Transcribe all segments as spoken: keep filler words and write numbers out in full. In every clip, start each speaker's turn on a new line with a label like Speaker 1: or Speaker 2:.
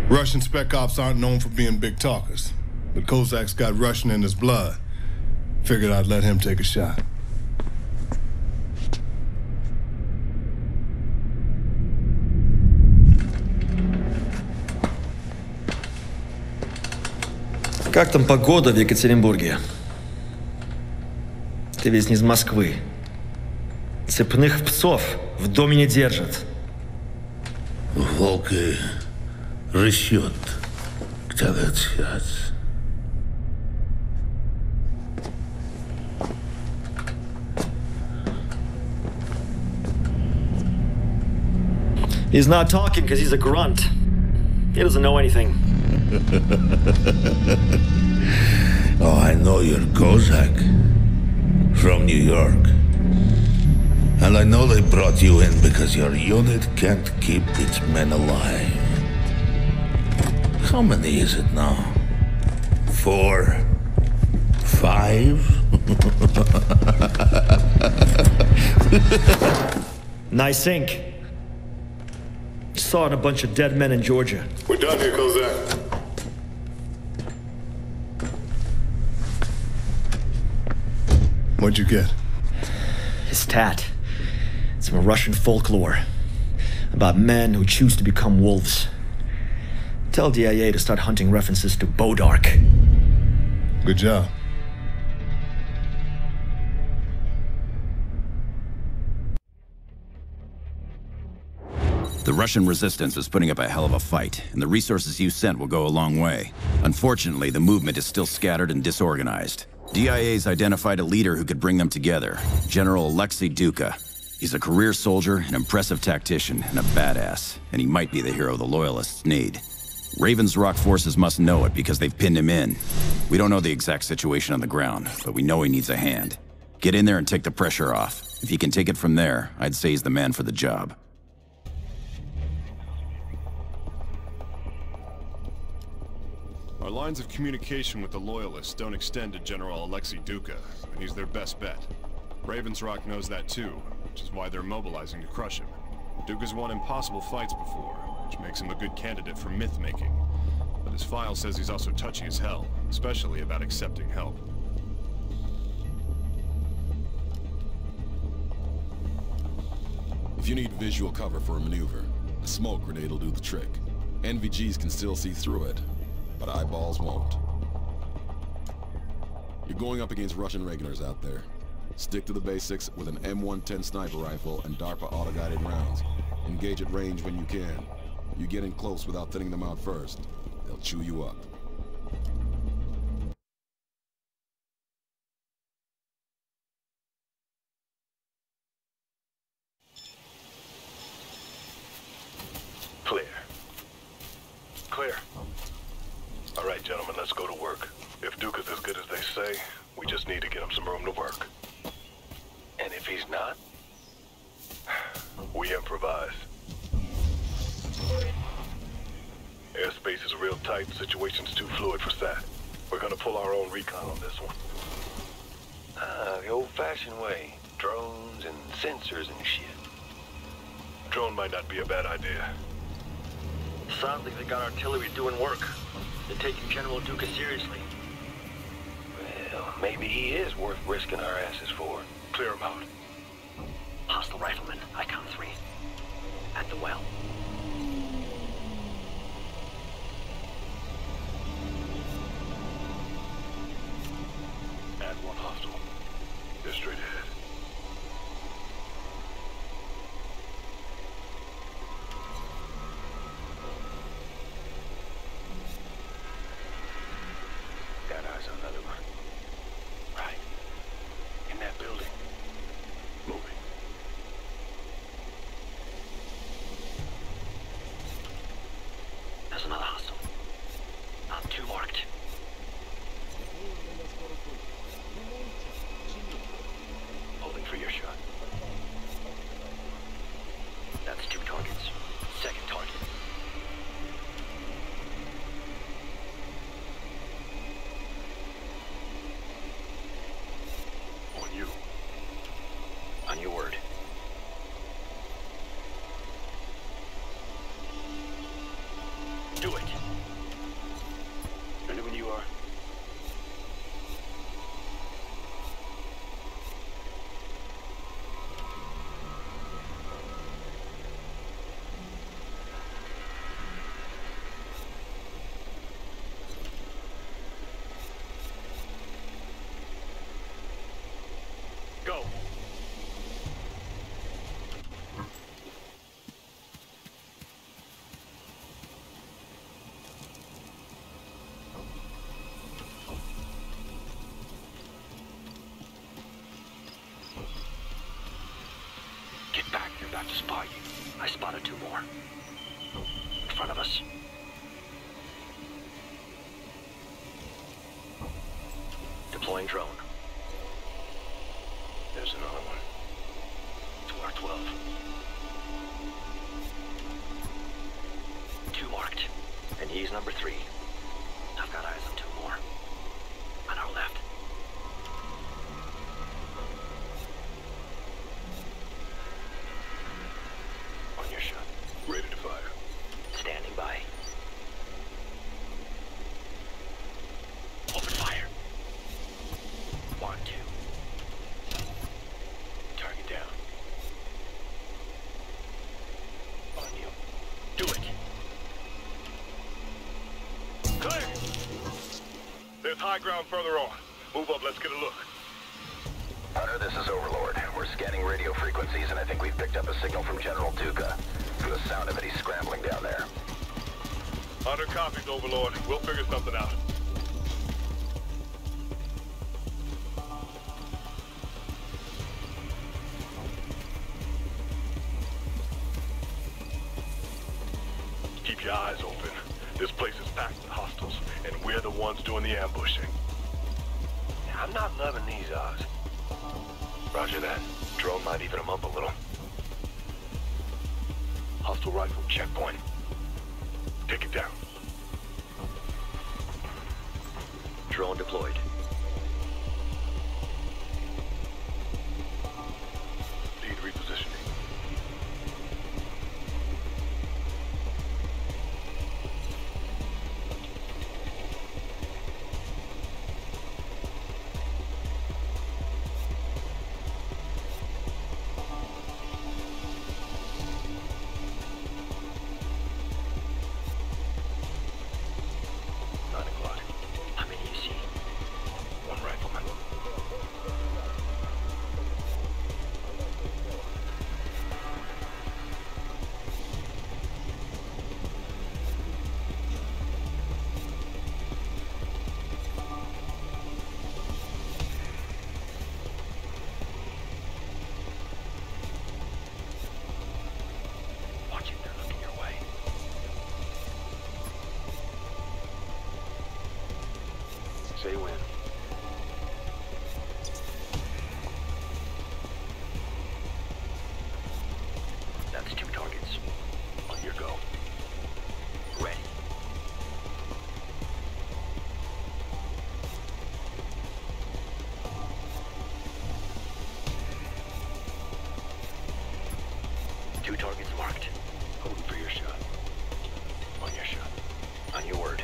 Speaker 1: Russian spec ops aren't known for being big talkers, but Kozak's got Russian in his blood. Figured I'd let him take a shot.
Speaker 2: Как там погода в Екатеринбурге? Ты ведь не из Москвы. Цепных псов в доме не держат.
Speaker 3: Волк и рысет, где-то отсядь.
Speaker 2: He's not talking because he's a grunt. He doesn't know anything.
Speaker 3: Oh, I know you're Kozak. From New York. And I know they brought you in because your unit can't keep its men alive. How many is it now? Four? Five?
Speaker 2: Nice ink. Saw it a bunch of dead men in Georgia.
Speaker 1: We're done here, Kozak. What'd you get?
Speaker 2: His tat. It's from Russian folklore. About men who choose to become wolves. Tell D I A to start hunting references to Bodark.
Speaker 1: Good job.
Speaker 4: The Russian resistance is putting up a hell of a fight, and the resources you sent will go a long way. Unfortunately, the movement is still scattered and disorganized. D I A's identified a leader who could bring them together, General Alexei Duka. He's a career soldier, an impressive tactician, and a badass, and he might be the hero the Loyalists need. Raven's Rock forces must know it because they've pinned him in. We don't know the exact situation on the ground, but we know he needs a hand. Get in there and take the pressure off. If he can take it from there, I'd say he's the man for the job.
Speaker 5: Our lines of communication with the Loyalists don't extend to General Alexei Duka, and he's their best bet. Raven's Rock knows that too, which is why they're mobilizing to crush him. Duka's won impossible fights before, which makes him a good candidate for myth-making. But his file says he's also touchy as hell, especially about accepting help.
Speaker 6: If you need visual cover for a maneuver, a smoke grenade will do the trick. N V Gs can still see through it, but eyeballs won't. You're going up against Russian regulars out there. Stick to the basics with an M one ten sniper rifle and DARPA auto-guided rounds. Engage at range when you can. You get in close without thinning them out first, they'll chew you up.
Speaker 7: Clear. Clear. All right, gentlemen, let's go to work. If Duke is as good as they say, we just need to get him some room to work. And if he's not, we improvise. Airspace is real tight, situation's too fluid for S A T. We're gonna pull our own recon on this one. Ah, the old-fashioned way. Drones and sensors and shit. Drone might not be a bad idea.
Speaker 2: Sounds like they got artillery doing work. They're taking General Duka seriously.
Speaker 7: Well, maybe he is worth risking our asses for. Clear him out.
Speaker 2: Hostile rifleman, I count three. At the well.
Speaker 7: Add one hostile. Get straight ahead. Got eyes on another one. Right. In that building. Moving.
Speaker 2: There's another hostile. Not two marked.
Speaker 7: Holding for your shot.
Speaker 2: That's two targets. Second target.
Speaker 7: On you.
Speaker 2: On your word. Do it. us. Deploying drone.
Speaker 7: There's another one.
Speaker 2: Two R twelve. Two marked. And he's number three. I've got eyes on two more. On our left.
Speaker 7: On your shot. Ready to fire.
Speaker 2: Standing by. Open fire. One, two.
Speaker 7: Target down. On you.
Speaker 2: Do it.
Speaker 7: Clear! There's high ground further on. Move up, let's get a look.
Speaker 8: Hunter, this is Overlord. We're scanning radio frequencies, and I think we've picked up a signal from General Duca. From the sound of it, he's scrambling down there.
Speaker 7: Hunter copies, Overlord. We'll figure something out. Keep your eyes open. This place is packed with hostiles, and we're the ones doing the ambushing. I'm not loving these odds. Roger that. Drone might even them up a little. Hostile rifle checkpoint. Take it down.
Speaker 2: Drone deployed.
Speaker 7: Lead repositioning.
Speaker 2: Nine o'clock. How many you see?
Speaker 7: One rifleman.
Speaker 2: Watch it, they're looking your way.
Speaker 7: Say when.
Speaker 2: That's two targets.
Speaker 7: On your go.
Speaker 2: Ready. Two targets marked.
Speaker 7: Holding for your shot. On your shot.
Speaker 2: On your word.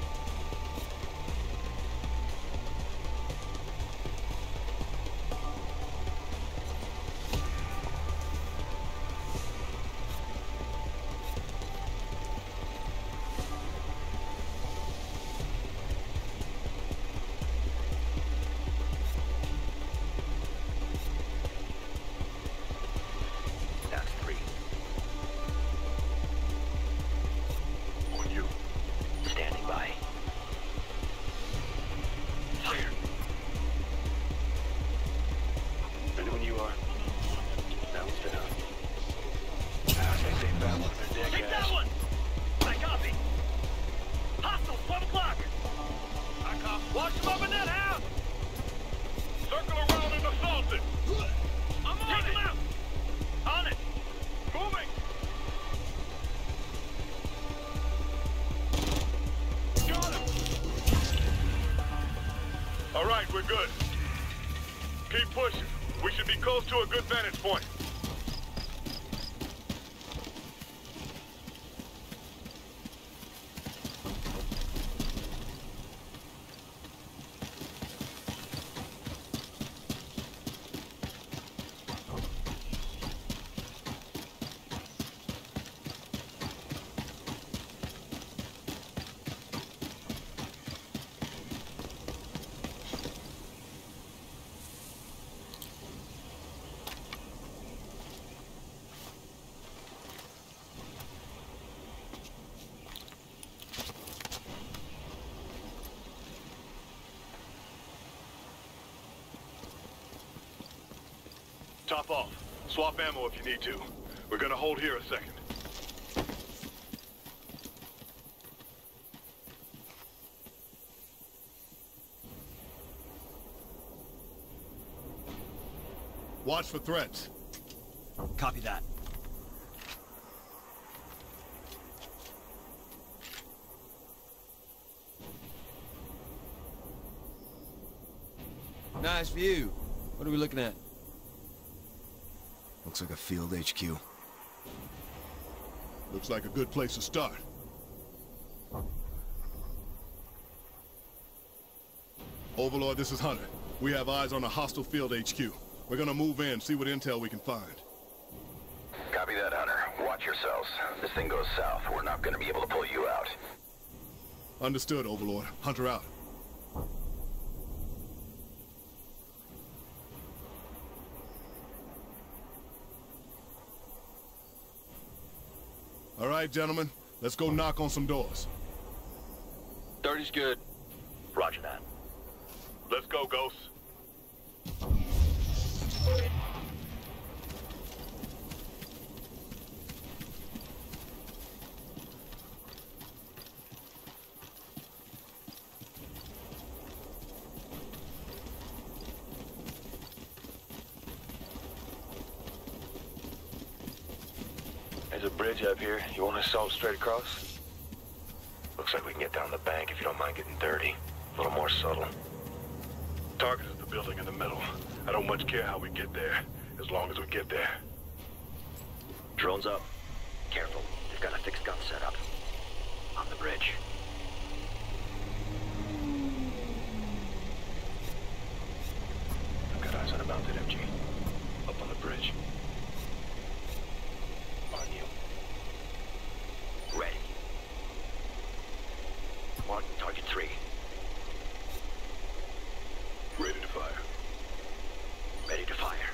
Speaker 2: That's three.
Speaker 7: On you.
Speaker 2: Standing by. Fire.
Speaker 7: Ready when you are. That one's been up. Ah, they say battle on their deck
Speaker 9: Take
Speaker 7: ass.
Speaker 9: that one! I copy. Hostile, twelve o'clock. I copy. Watch them up in that house.
Speaker 7: Circle around and assault it.
Speaker 9: I'm on Take
Speaker 7: it.
Speaker 9: them out. On it.
Speaker 7: Moving. Got him. All right, we're good. Keep pushing. We should be close to a good vantage point. Top off. Swap ammo if you need to. We're gonna hold here a second.
Speaker 1: Watch for threats.
Speaker 2: Copy that.
Speaker 10: Nice view. What are we looking at? Looks like a field H Q.
Speaker 1: Looks like a good place to start. Overlord, this is Hunter. We have eyes on a hostile field H Q. We're gonna move in, see what intel we can find.
Speaker 8: Copy that, Hunter. Watch yourselves. This thing goes south. We're not gonna be able to pull you out.
Speaker 1: Understood, Overlord. Hunter out. All right, gentlemen. Let's go knock on some doors.
Speaker 10: thirty's good.
Speaker 7: Roger that. Let's go, Ghost. There's a bridge up here. You want to assault straight across? Looks like we can get down the bank if you don't mind getting dirty. A little more subtle. Target is the building in the middle. I don't much care how we get there, as long as we get there.
Speaker 2: Drones up. Careful. They've got a fixed gun set up. On the bridge.
Speaker 7: I've got eyes on a mounted M G. Up on the bridge. On you.
Speaker 2: Ready. Mark target three.
Speaker 7: Ready to fire.
Speaker 2: Ready to fire.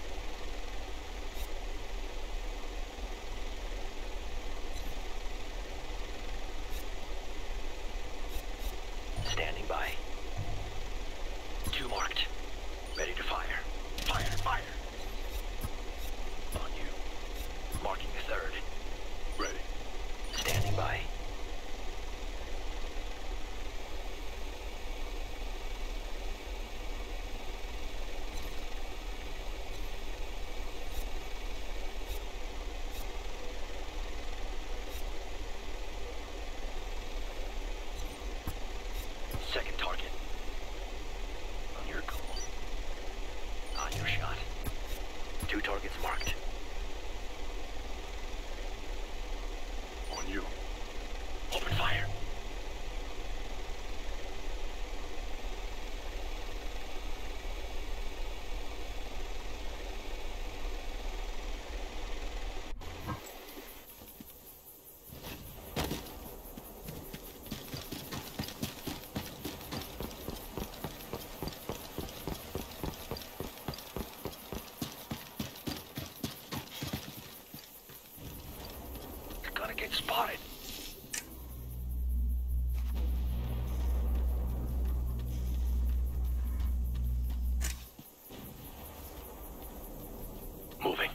Speaker 2: Standing by. Two marked. Ready to fire. Fire, fire. On you. Marking the third.
Speaker 7: Ready.
Speaker 2: Standing by. Second target. On your goal. On your shot. Two targets marked.
Speaker 7: On you.
Speaker 2: Open fire. Gonna get spotted.
Speaker 7: Moving.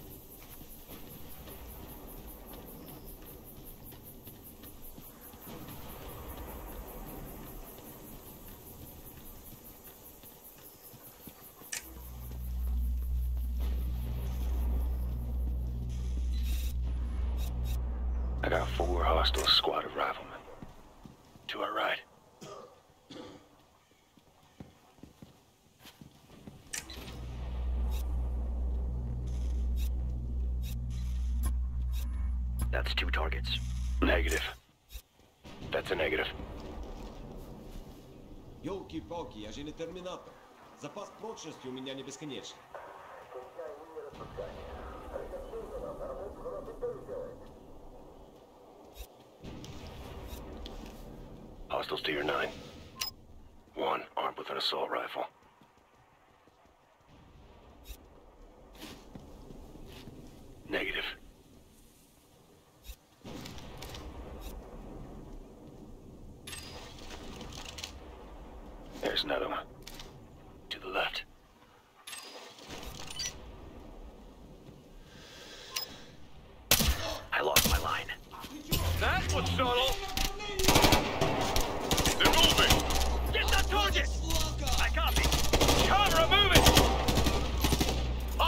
Speaker 7: I got four hostile squad of riflemen. To our right.
Speaker 2: That's two targets.
Speaker 7: Negative. That's a negative.
Speaker 11: Ёлки-палки, я же не терминатор. Запас прочности у меня не бесконечный.
Speaker 7: Hostiles to your nine. One armed with an assault rifle. Negative. There's another one. To the left.
Speaker 2: I lost my line.
Speaker 9: That was subtle. They're moving. Get that target. I copy. Cover, I'm moving.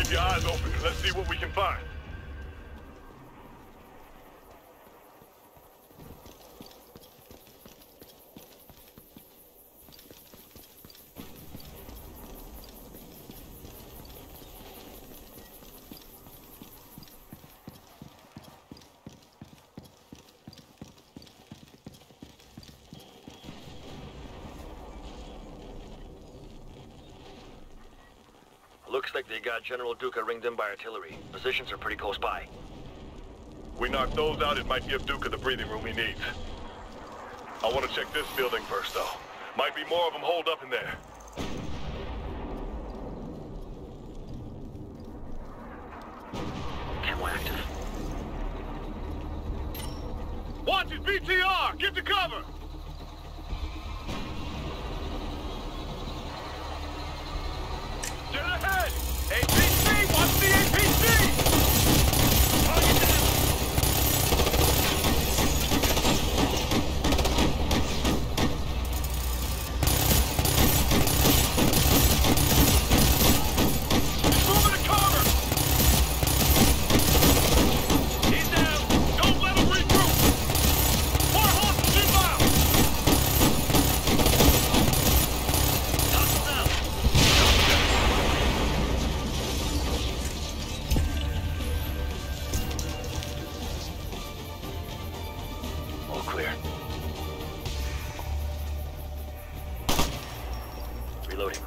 Speaker 7: Keep your eyes open. Let's see what we can find.
Speaker 2: Looks like they got General Duca ringed in by artillery. Positions are pretty close by.
Speaker 7: We knock those out, it might give Duca the breathing room he needs. I want to check this building first, though. Might be more of them holed up in there.
Speaker 2: Camo active.
Speaker 7: Watch his B T R! Get to cover! Get ahead! A P C! Watch the A P C! Target down! He's moving to cover! He's down! Don't let him regroup! More hostiles inbound! Hostile down!
Speaker 2: All clear. Reloading.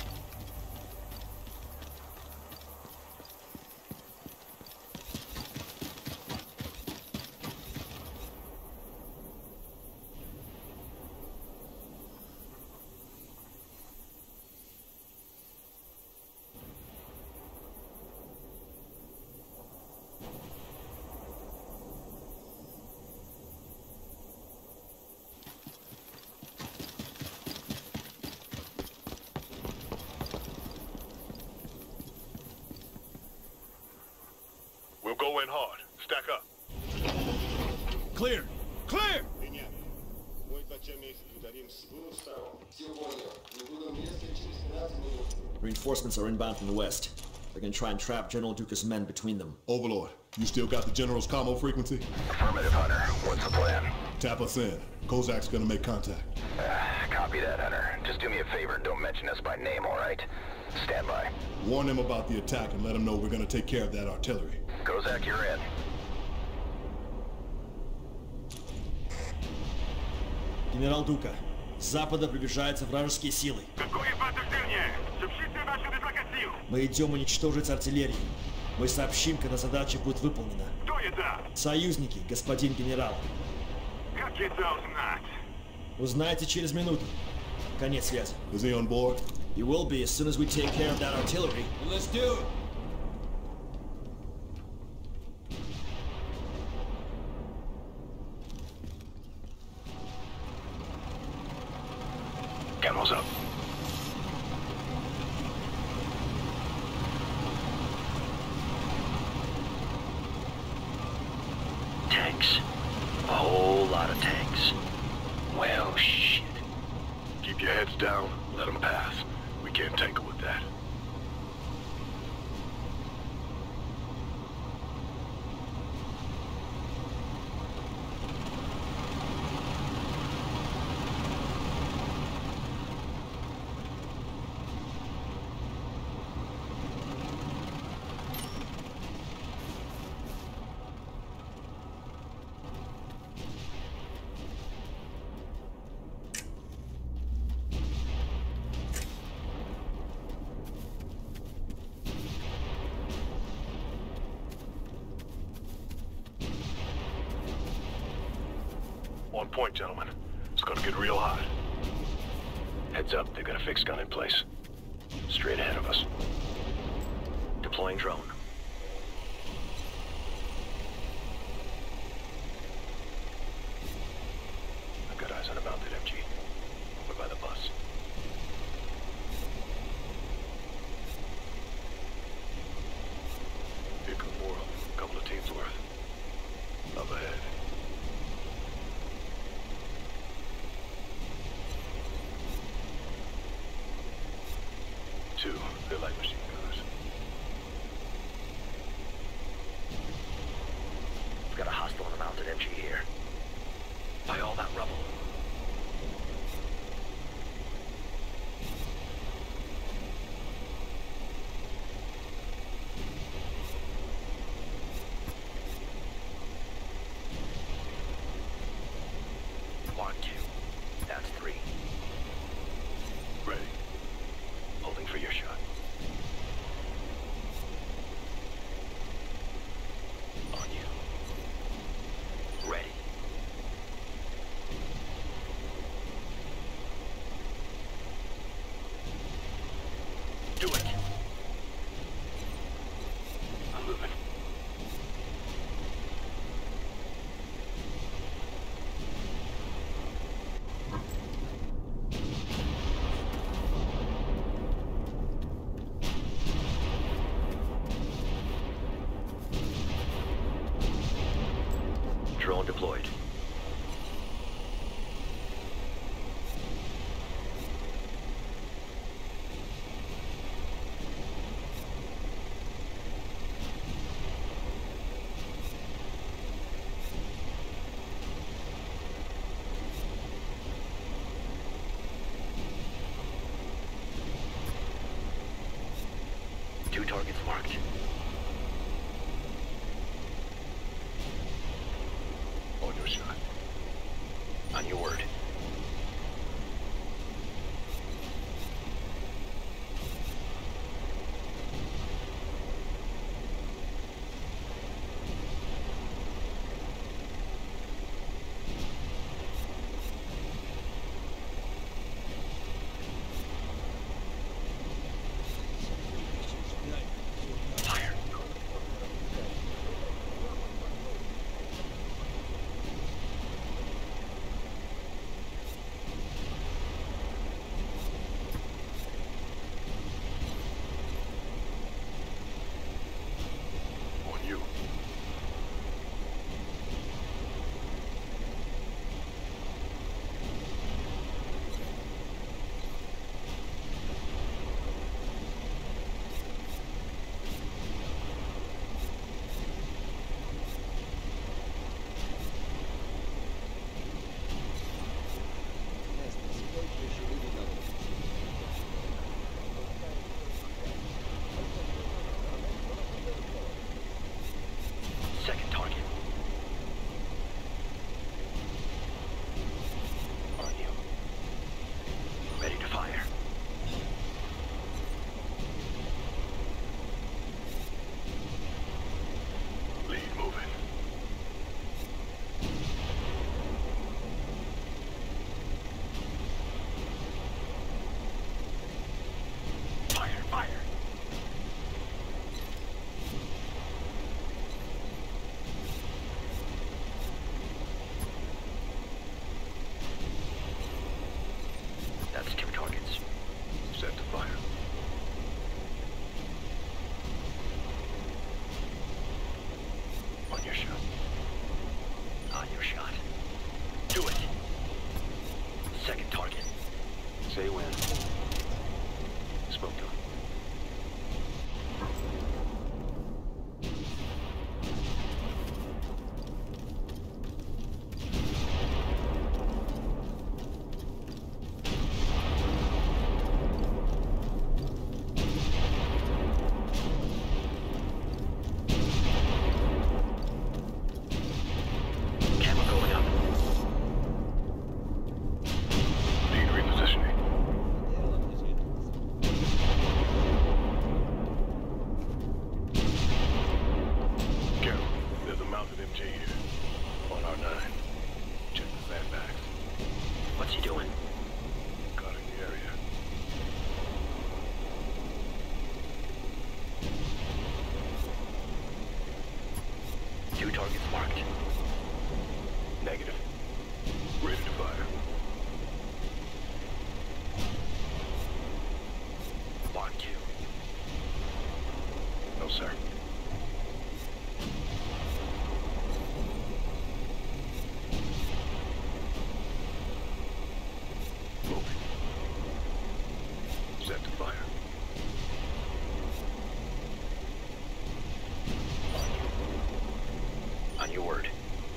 Speaker 7: We'll go in hard. Stack up.
Speaker 5: Clear! Clear!
Speaker 12: Reinforcements are inbound from the west. They're gonna try and trap General Duca's men between them.
Speaker 6: Overlord, you still got the General's commo frequency?
Speaker 8: Affirmative, Hunter. What's the plan?
Speaker 6: Tap us in. Kozak's gonna make contact.
Speaker 8: Uh, copy that, Hunter. Just do me a favor and don't mention us by name, all right? Stand by.
Speaker 6: Warn them about the attack and let them know we're gonna take care of that artillery.
Speaker 8: Kozak, you're in.
Speaker 12: Генерал Дука, с запада приближаются вражеские силы.
Speaker 9: Какое подтверждение? Сообщите вашу дислокацию.
Speaker 12: Мы идем уничтожить артиллерию. Мы сообщим, когда задача будет выполнена.
Speaker 9: Кто это?
Speaker 12: Союзники, господин генерал.
Speaker 9: Как это узнать?
Speaker 12: Узнаете через минуту. Конец связи.
Speaker 6: Is he on board?
Speaker 12: He will be as soon as we take care of that artillery.
Speaker 11: Let's do it!
Speaker 7: Camo's up.
Speaker 2: Tanks. A whole lot of tanks. Well, shit.
Speaker 7: Keep your heads down. Let them pass. We can't tangle with that. On point, gentlemen. It's gonna get real hot.
Speaker 2: Heads up, they've got a fixed gun in place. Straight ahead of us. Deploying drone. I've got eyes on a mounted M G. Over by the bus.
Speaker 7: Here come more of them. Couple of teams worth. Up ahead. Two. They're light machine gunners.
Speaker 2: Drone deployed. Two targets marked.
Speaker 7: On your shot.
Speaker 2: On your word. Second target. On you. Ready to fire.
Speaker 7: Lead moving.
Speaker 2: Fire, fire. That's two targets.
Speaker 7: Set to fire.
Speaker 2: On your shot. On your shot. Do it. Second target.
Speaker 7: Say when. Smoke to him.
Speaker 2: Camera going up.
Speaker 7: Lead repositioning. Careful. There's a mounted M J here. On our nine. Check the sandbags.
Speaker 2: What's he doing?
Speaker 7: Cutting the area.
Speaker 2: Two targets marked.
Speaker 7: Negative. Ready to fire.
Speaker 2: Mark two.
Speaker 7: No, sir. Moving. Set to fire.
Speaker 2: On your word.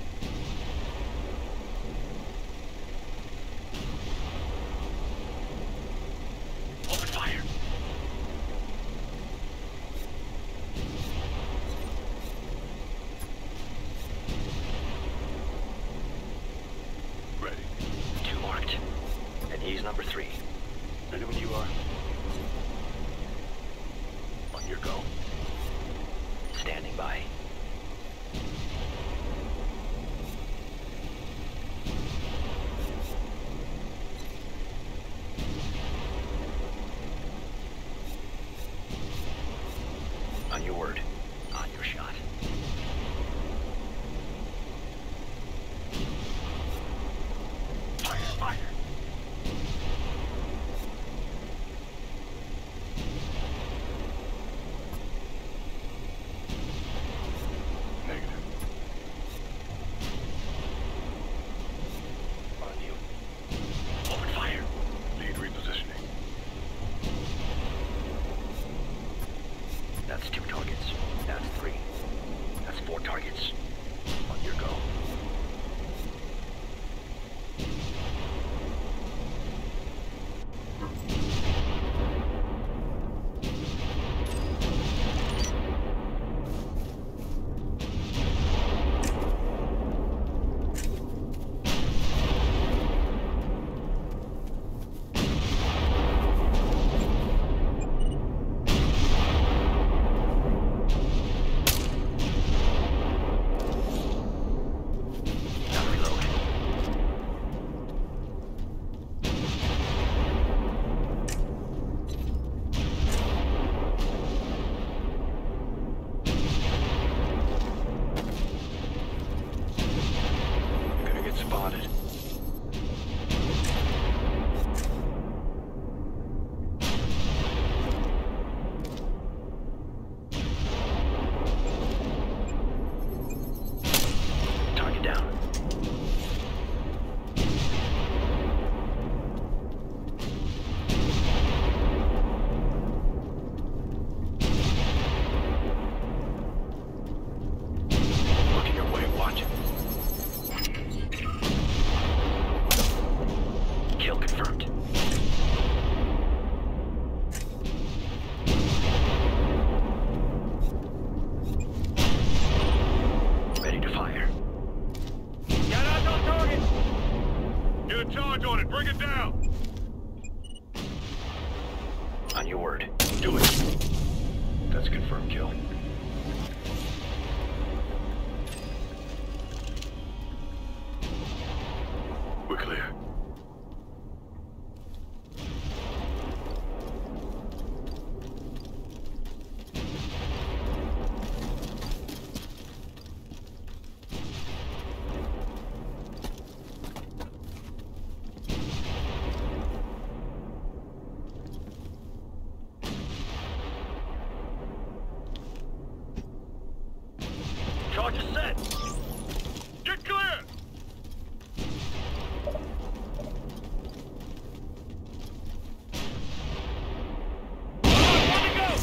Speaker 2: Open fire.
Speaker 7: Ready.
Speaker 2: Two marked. And he's number three.
Speaker 7: Ready when you are. On your go.
Speaker 2: Standing by. On your word. On your shot. Fire, fire.
Speaker 7: Negative. confirmed kill. We're clear.
Speaker 9: Charge is set! Get clear! One to go!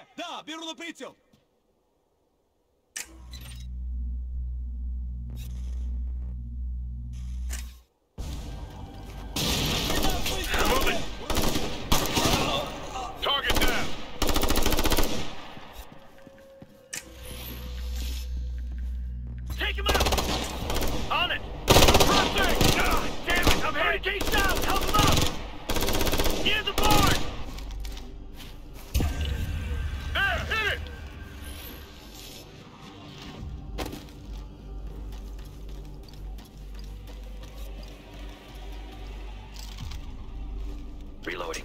Speaker 11: Да, беру на прицел!
Speaker 7: Moving! Target down!
Speaker 9: Take him out! On it! Crossing! God damn it! I'm heading case down! Help him out! Near the barn!
Speaker 7: There! Hit it!
Speaker 8: Reloading.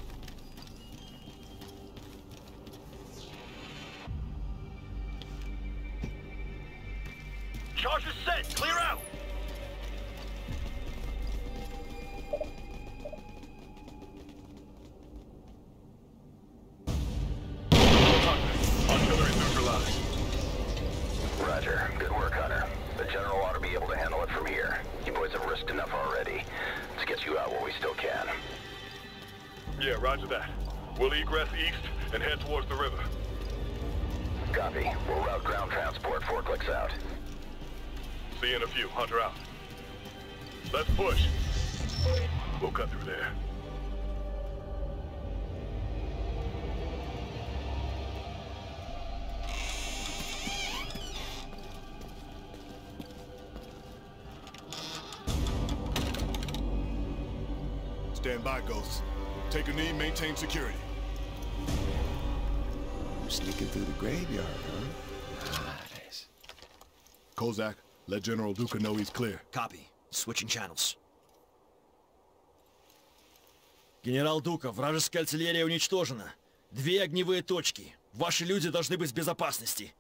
Speaker 9: Charges set! Clear out!
Speaker 7: Artillery neutralized.
Speaker 8: Roger. Good work, Hunter. The General ought to be able to handle it from here. You boys have risked enough already. Let's get you out while we still can.
Speaker 7: Yeah, roger that. We'll egress east and head towards the river.
Speaker 8: Copy. We'll route ground transport. Four clicks out.
Speaker 7: See you in a few. Hunter out. Let's push. We'll cut through there.
Speaker 5: Stand by, Ghosts. Take a knee, maintain security.
Speaker 6: Sneaking through the graveyard, huh?
Speaker 5: Nice. Kozak, let General Duka know he's clear.
Speaker 12: Copy. Switching channels. Генерал Дука, вражеская артиллерия уничтожена. Две огневые точки. Ваши люди должны быть в безопасности.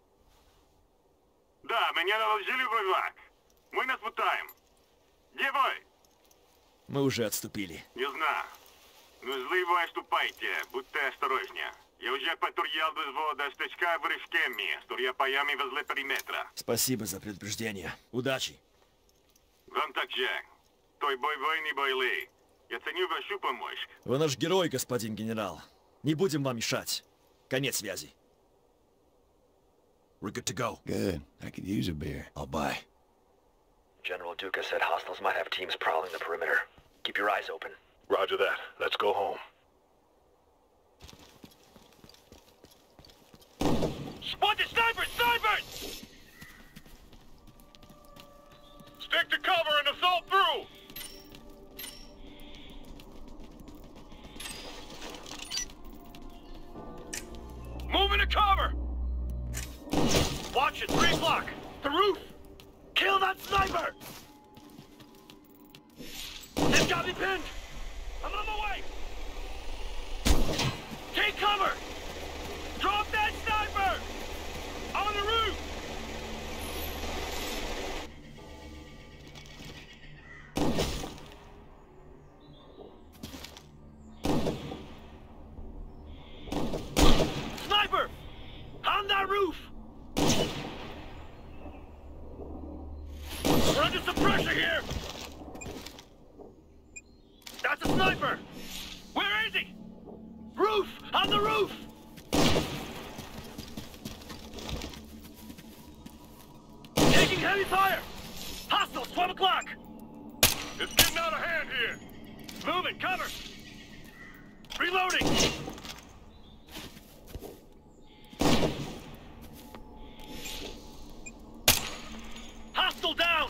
Speaker 7: Да, меня доложили враг. Мы нас пытаем. Где вы?
Speaker 12: Мы уже отступили.
Speaker 7: Не знаю. Но злые отступайте, будьте осторожнее. Я уже патрулировал взвода стычка в Рышкеме, стоя паями возле периметра.
Speaker 12: Спасибо за предупреждение. Удачи.
Speaker 7: Вам также. Той боевой не бойли. Я ценю вашу помощь.
Speaker 12: Вы наш герой, господин генерал. Не будем вам мешать. Конец связи. We're good to go.
Speaker 6: Good. I could use a beer. I'll buy.
Speaker 2: General Duka said hostiles might have teams prowling the perimeter. Keep your eyes open.
Speaker 7: Roger that. Let's go home.
Speaker 9: Spotted snipers! Snipers!
Speaker 7: Stick to cover and assault through!
Speaker 9: Moving to cover! Watch it, three o'clock! The roof! Kill that sniper! They've got me pinned! I'm on my way! Take cover! Drop that sniper! On the roof! Sniper! On that roof! We're under some pressure here! That's a sniper! Where is he? Roof! On the roof! Taking heavy fire! Hostiles, twelve o'clock!
Speaker 7: It's getting out of hand here!
Speaker 9: Moving, cover! Reloading! Hostile down!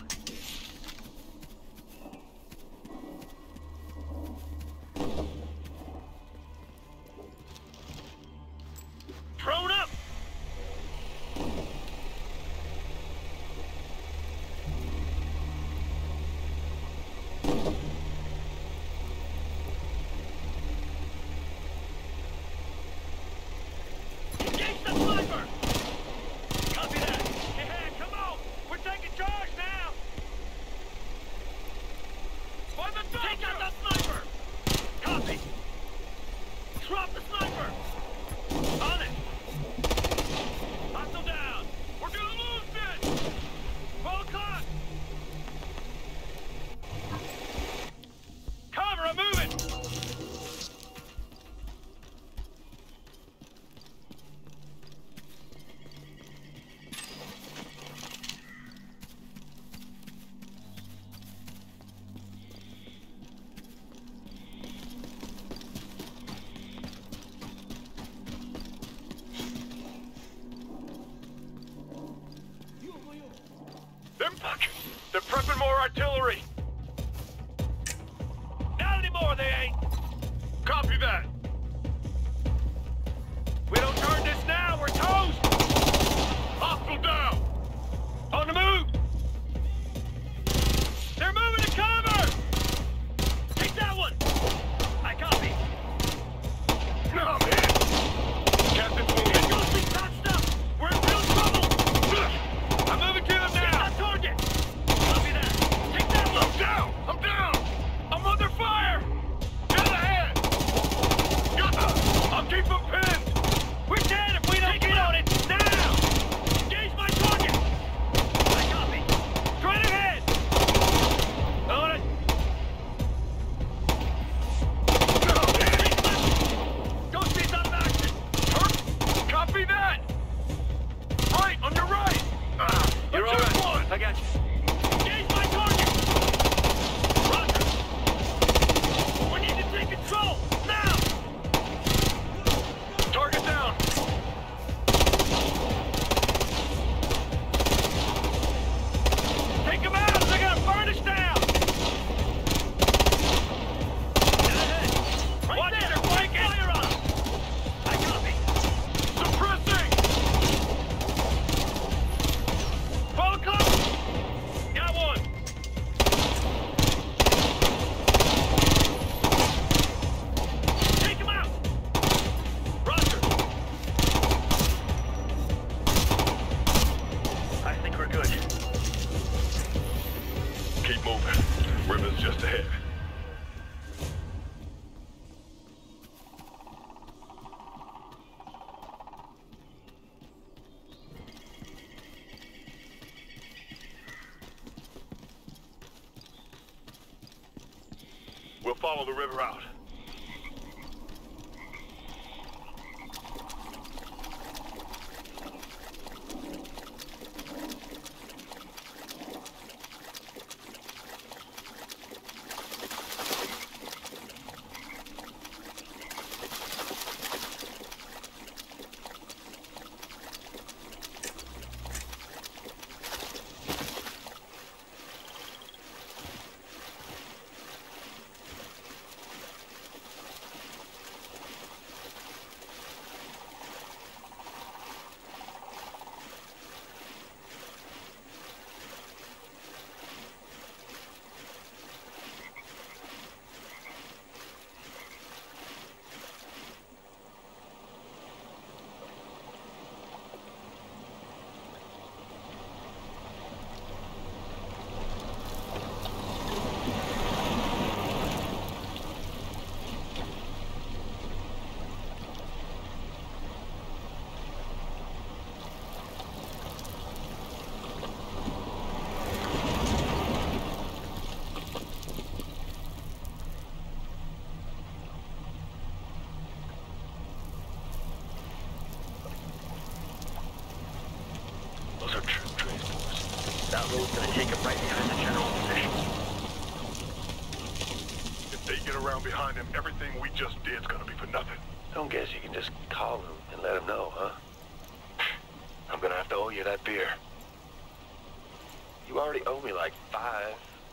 Speaker 9: Drone up! more artillery! Not anymore, they ain't! Copy that! We don't turn this now, we're toast! Hostile down! On the move! They're moving to cover! Take that one! I copy. No, man! Captain's moving. Go see patched up! We're in real trouble! I'm moving to them now! Get that target! Copy that! Take that one! I'm down! I'm down! I'm under fire! Get ahead! Got them! I'll keep them pinned! We're dead if we don't get on it! Now! Engage my target! I copy. Straight ahead! On it! No, man! Ghost Beat's out of action! Hurt? Copy that! Right, on your right! Ah, you're all right. One. I got you. Engage my target! Roger! We need to take control! Now! Target down! Take them out! They're gonna burn us down! Right Watch there! Break fire on them! I copy! Suppressing! Follow close! Got one! Take him out! Roger! I think we're good. Keep moving. River's just ahead. We'll follow the river out. Those are troop transports. That road's gonna take them right behind the general position. If they get around behind him, everything we just did's gonna be for nothing. Don't guess you can just call him and let him know, huh? I'm gonna have to owe you that beer. You already owe me like five.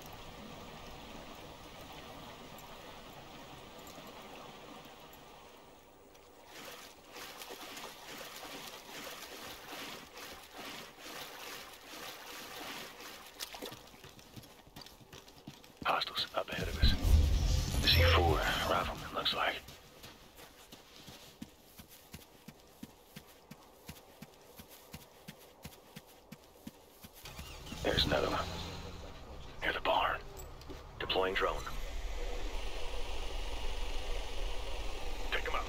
Speaker 9: Hostiles up ahead of us. C four rifleman, looks like. There's another one. Near the barn. Deploying drone. Take him out.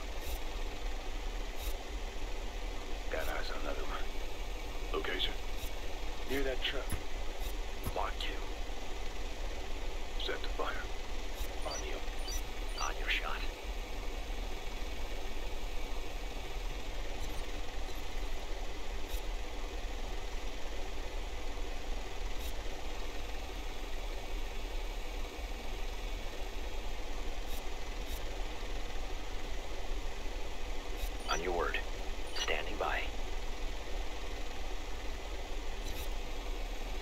Speaker 9: Got eyes on another one. Location. Near that truck. Mark you. Set to fire. On you. On your shot. On your word. Standing by.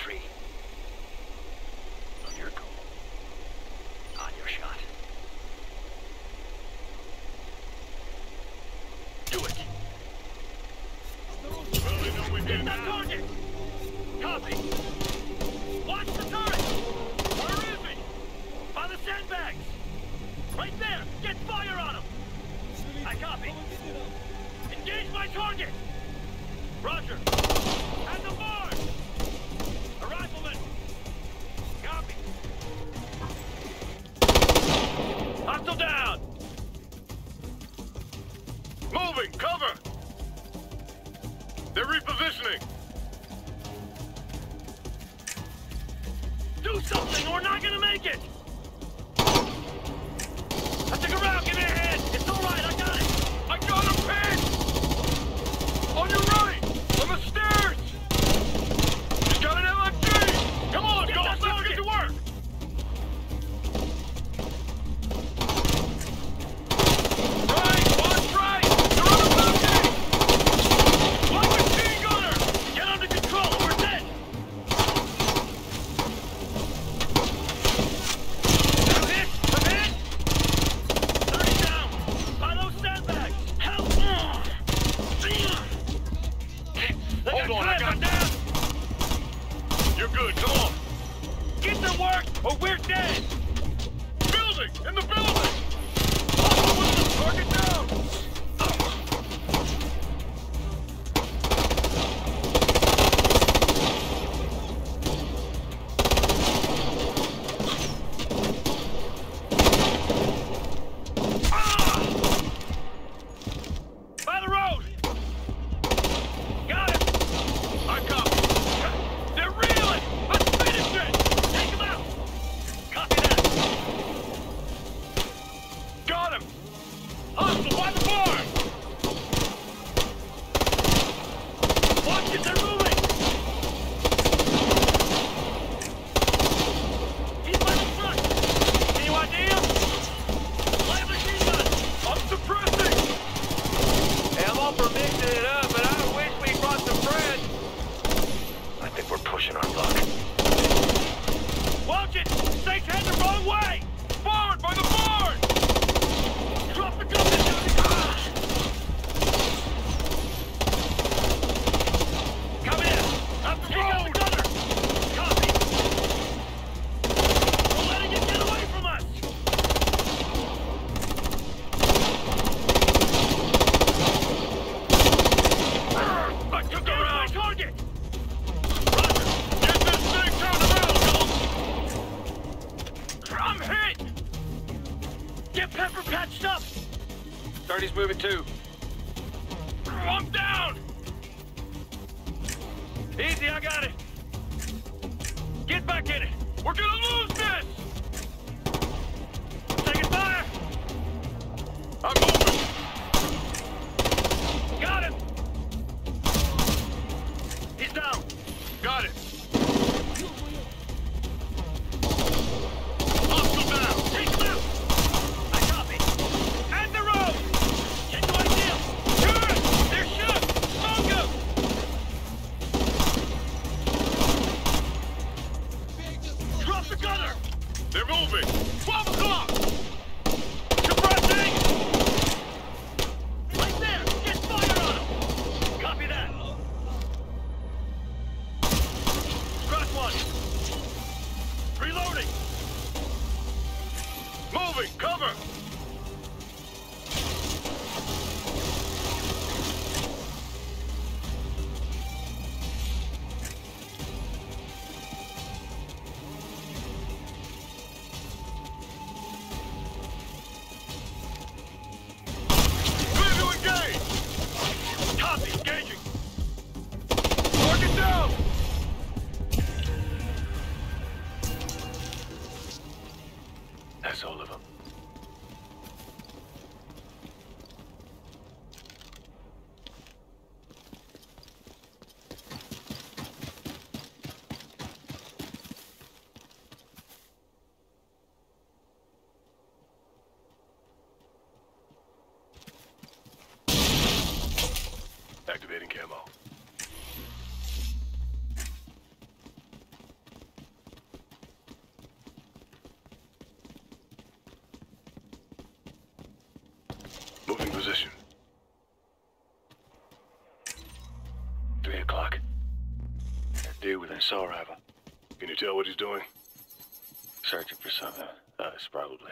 Speaker 7: three. On your goal. On your shot. Do it!
Speaker 9: Well, they know we did that target! Copy! Watch the turret! Where is he? By the sandbags! Right there! Get fire on him! I copy! Engage my target! Roger! At the barn! A rifleman! Copy! Hostile down!
Speaker 5: Moving! Cover! They're repositioning!
Speaker 9: Do something, or we're not gonna make it! I took a round, give me a hand! It's alright, I got it!
Speaker 5: I got him pinned! On your right! On the stairs! He's got an L M G! Come on,
Speaker 9: Get
Speaker 5: Ghost,
Speaker 9: that
Speaker 5: let's
Speaker 9: target.
Speaker 5: get to work! Right! Watch right! They're on the balcony!
Speaker 9: One machine gunner! Get under control, we're dead! I'm hit! I'm hit! thirty down! By those sandbags! Help! They
Speaker 5: Hold on, I
Speaker 9: got
Speaker 5: got-
Speaker 9: down!
Speaker 5: You're good, come on!
Speaker 9: Get to work, or we're dead!
Speaker 5: Building! In the building! Hostile with the target down!
Speaker 9: By the road! Got him!
Speaker 5: I copy!
Speaker 9: They're reeling! Let's finish it! Take him out! Copy that!
Speaker 5: Got him! Hostile by the barn!
Speaker 9: Watch it, they're moving! He's by the front! Any idea? Light machine gun!
Speaker 5: I'm suppressing!
Speaker 9: Hey, I'm all for mixing it up, but I wish we brought some friends!
Speaker 7: I think we're pushing our luck.
Speaker 9: Watch it! Snake's heading the wrong way!
Speaker 5: Barn! By the barn!
Speaker 9: Drop the gun! Ah! Come in! Up the road! The gunner! Copy! We're letting it get away from us! I took the round! Target! Roger!
Speaker 5: Get this thing turned around, Ghost!
Speaker 9: I'm hit! Get Pepper patched up!
Speaker 10: thirty's moving too.
Speaker 9: I'm down! Easy, I got it! Get back in it!
Speaker 5: We're gonna lose this!
Speaker 9: Taking fire!
Speaker 5: I'm moving!
Speaker 9: Got him! He's down!
Speaker 5: Got it! Hostile down!
Speaker 9: Take him out! I copy! And the road! Get to ideal! Turret! They're shook! Smoke him! Drop the gunner!
Speaker 5: They're moving! twelve o'clock!
Speaker 9: Suppressing! Right there! Get fire on him! Copy that! Scratch one! Reloading!
Speaker 5: Moving! Cover! Clear to engage!
Speaker 9: Copy! Engaging!
Speaker 5: Target down!
Speaker 7: That's all of them. Activating camo. Moving position. Three o'clock. That dude within saw rifle. Can you tell what he's doing? Searching for something. Us, probably.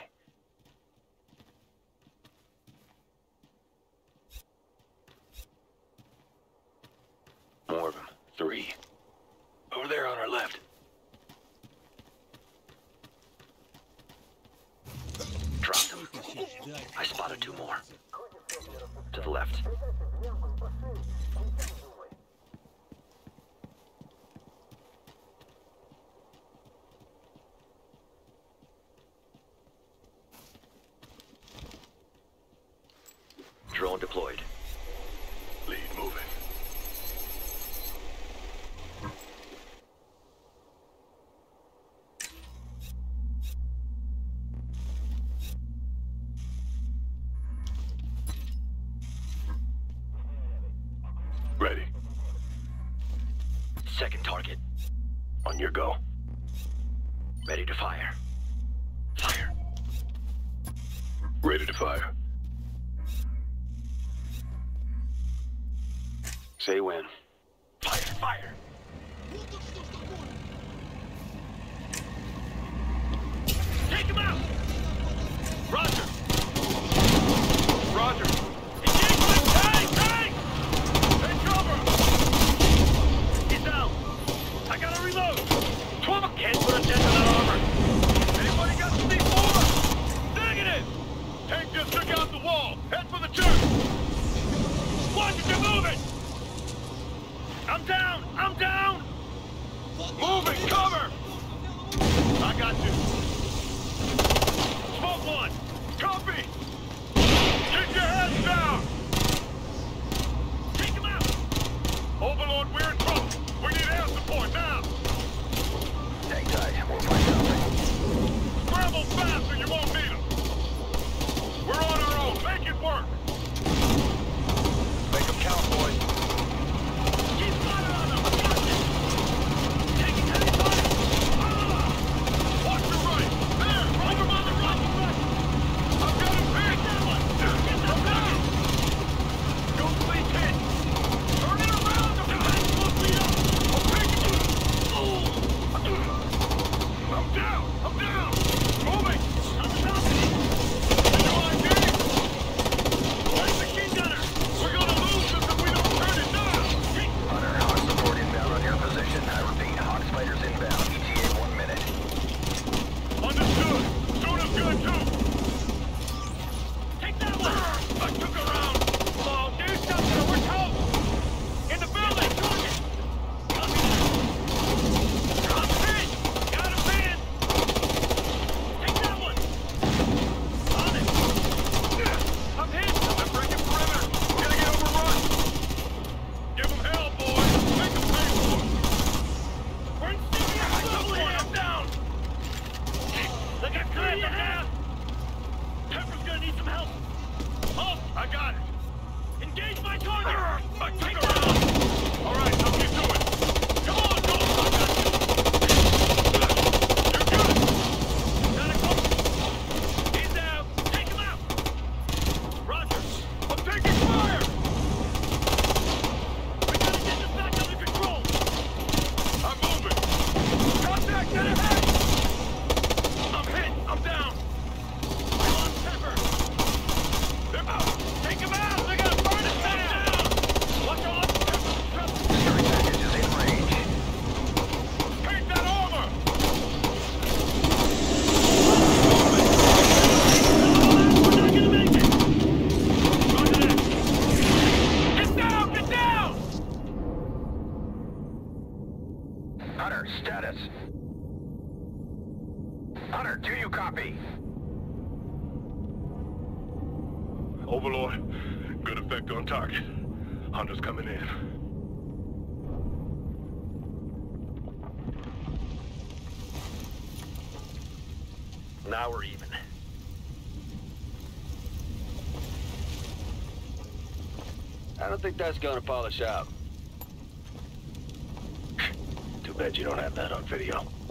Speaker 7: More of them. Three. Over there on our left.
Speaker 2: Dropped them. I spotted two more. To the left. Drone deployed.
Speaker 7: Lead moving. Ready.
Speaker 2: Second target.
Speaker 7: On your go.
Speaker 2: Ready to fire. Fire.
Speaker 7: Ready to fire. Say when.
Speaker 2: Fire, fire.
Speaker 9: Take him out! Roger! Roger! Engagement! Tank! Tank! Take cover! He's down! I gotta reload! Twelve! Can't put a dent in that armor! Anybody got some D four? Negative! Tank just took out the wall! Head for the church! Watch it, you're moving! I'm down! I'm down! Moving! Cover! I got you! Smoke one! Copy! Keep your heads down! Take him out! Overlord, we're in trouble! We need air support now!
Speaker 8: Hang tight, we'll find something.
Speaker 9: Scramble fast or you won't need them! We're on our own! Make it work!
Speaker 8: Make them count, boys.
Speaker 9: Keep fire on them! Got this! Taking heavy fire! Ah! Watch your right! There! Right him on the right! I've got him big! That one! Get that down! Go please hit! Turn it around! The tank will beat up! I'll take it! I'm down! I'm down! Moving! I'm stopping! Did you I D? Where's the machine gunner? We're gonna lose this if we don't turn it down!
Speaker 8: Hunter, Hawk support inbound on your position. I repeat, Hawk spiders inbound. E T A one minute.
Speaker 9: Understood! Soon as good, too! Take that one! I took a round! Oh, do something or we're toast! In the building! Target! Copy that! Drop in! Got him in! Take that one! On it! I'm hit! I'm breaking perimeter! We're gonna get overrun! Give them hell, boys! Make them pay for it! We're in serious trouble here! I'm down! They got clear the half! Pepper's gonna need some help! Oh, I got it! Engage my target! I took a round! Alright, now get to it! Come on, go! I got you! You're good! Got it close! He's down! Take him out! Roger! I'm taking fire! We gotta get this back under control! I'm moving! Contact get ahead! I'm hit! I'm down! I lost Pepper! They're out! Take him out! They're gonna burn us down! Watch out! Pepper's in trouble!
Speaker 8: Security package is in range.
Speaker 9: Take that armor! We're not gonna make it! Roger that! Get down! Get down!
Speaker 8: Hunter, status. Hunter, do you copy?
Speaker 7: Overlord, good effect on target. Hunter's coming in.
Speaker 2: Now we're even.
Speaker 7: I don't think that's gonna polish out. Too bad you don't have that on video.